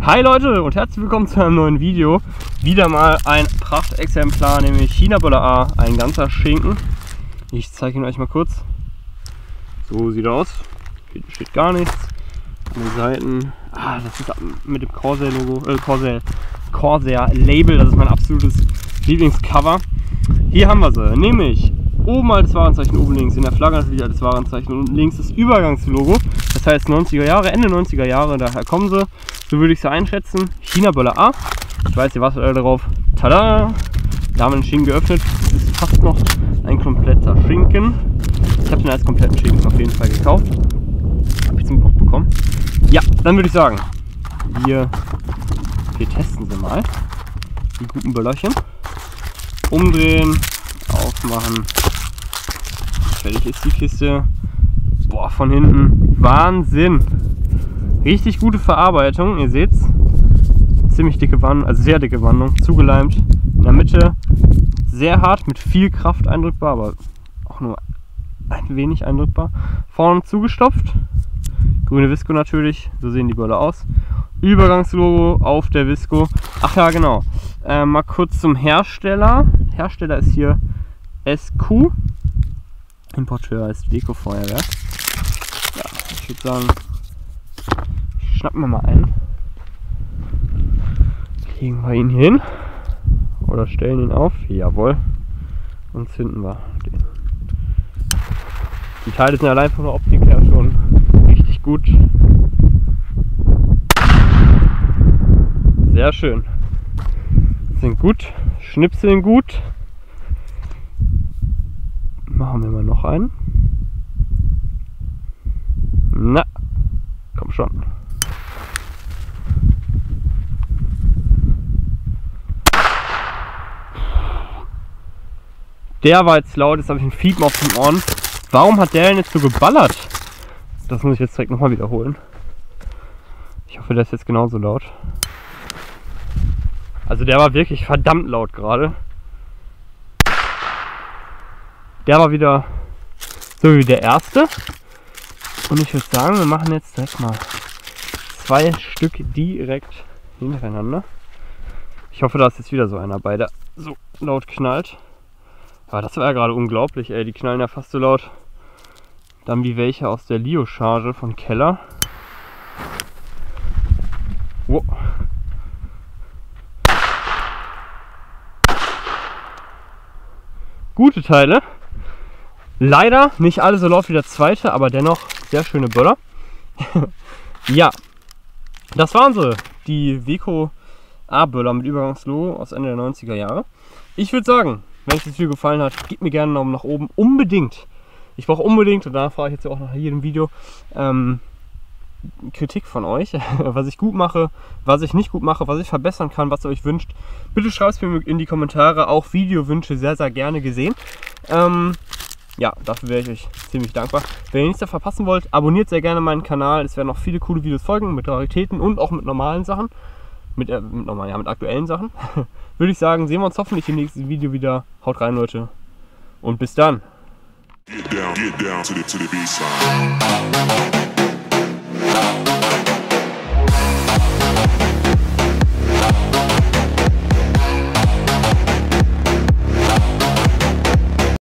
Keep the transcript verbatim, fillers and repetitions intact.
Hi Leute und herzlich willkommen zu einem neuen Video. Wieder mal ein Prachtexemplar, nämlich China Böller A, ein ganzer Schinken. Ich zeige ihn euch mal kurz. So sieht er aus. Hier steht gar nichts. An den Seiten, ah, das ist mit dem Corsair Logo, äh, Corsair, Corsair Label, das ist mein absolutes Lieblingscover. Hier haben wir sie, nämlich oben als Warenzeichen, oben links, in der Flagge natürlich als Warenzeichen und links das Übergangslogo. Das heißt neunziger Jahre, Ende neunziger Jahre, daher kommen sie. So würde ich sie einschätzen. China Böller A. Ich weiß, ihr wartet alle drauf. Tada! Da haben wir den Schinken geöffnet. Das ist fast noch ein kompletter Schinken. Ich habe den als kompletten Schinken auf jeden Fall gekauft. Habe ich zum Glück bekommen. Ja, dann würde ich sagen, wir, wir testen sie mal. Die guten Böllerchen. Umdrehen, aufmachen. Fertig ist die Kiste. Boah, von hinten. Wahnsinn! Richtig gute Verarbeitung, ihr seht's. Ziemlich dicke Wandung, also sehr dicke Wandung, zugeleimt. In der Mitte sehr hart, mit viel Kraft eindrückbar, aber auch nur ein wenig eindrückbar. Vorne zugestopft. Grüne Visco natürlich, so sehen die Böller aus. Übergangslogo auf der Visco. Ach ja, genau. Äh, mal kurz zum Hersteller. Hersteller ist hier S Q. Importeur ist Weco Feuerwerk. Ja, ich würde sagen, schnappen wir mal einen. Legen wir ihn hin. Oder stellen ihn auf. Jawohl. Und zünden wir den. Die Teile sind allein von der Optik her schon richtig gut. Sehr schön. Sind gut. Schnipseln gut. Machen wir mal noch einen. Na, komm schon. Der war jetzt laut, jetzt habe ich ein Fiepen auf den Ohren. Warum hat der denn jetzt so geballert? Das muss ich jetzt direkt nochmal wiederholen. Ich hoffe, der ist jetzt genauso laut. Also der war wirklich verdammt laut gerade. Der war wieder so wie der erste. Und ich würde sagen, wir machen jetzt direkt mal zwei Stück direkt hintereinander. Ich hoffe, da ist jetzt wieder so einer bei, der so laut knallt. Aber das war ja gerade unglaublich, ey. Die knallen ja fast so laut. Dann wie welche aus der Lio-Charge von Keller. Wow. Gute Teile. Leider nicht alle so laut wie der zweite, aber dennoch sehr schöne Böller. Ja, das waren sie. Die Weco A-Böller mit Übergangslogo aus Ende der neunziger Jahre. Ich würde sagen, wenn euch das Video gefallen hat, gebt mir gerne einen Daumen nach oben. Unbedingt. Ich brauche unbedingt, und danach frage ich jetzt auch nach jedem Video, ähm, Kritik von euch, was ich gut mache, was ich nicht gut mache, was ich verbessern kann, was ihr euch wünscht. Bitte schreibt es mir in die Kommentare, auch Videowünsche sehr, sehr gerne gesehen. Ähm, ja, dafür wäre ich euch ziemlich dankbar. Wenn ihr nichts mehr verpassen wollt, abonniert sehr gerne meinen Kanal. Es werden noch viele coole Videos folgen mit Raritäten und auch mit normalen Sachen. Mit, äh, mit, normal, ja, mit aktuellen Sachen. Würde ich sagen, sehen wir uns hoffentlich im nächsten Video wieder. Haut rein, Leute. Und bis dann. Get down, get down to the, to the B-side.